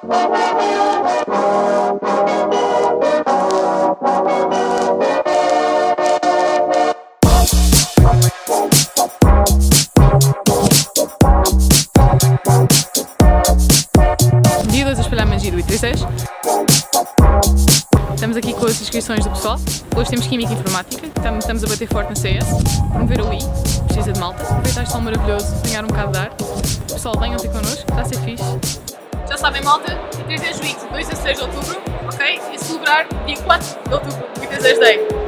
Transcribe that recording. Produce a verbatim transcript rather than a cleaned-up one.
Dia dois a espalhar magia do I E E E I S T. Estamos aqui com as inscrições do pessoal. Hoje temos Química e Informática, estamos a bater forte na C S, promover o I, precisa de malta, aproveitar este sol maravilhoso, ganhar um bocado de ar. Pessoal, venham ter connosco, está a ser fixe. Já sabem, malta, I E E E I S T, dois a seis de outubro, ok? E celebrar dia quatro de outubro, I E E E I S T Day.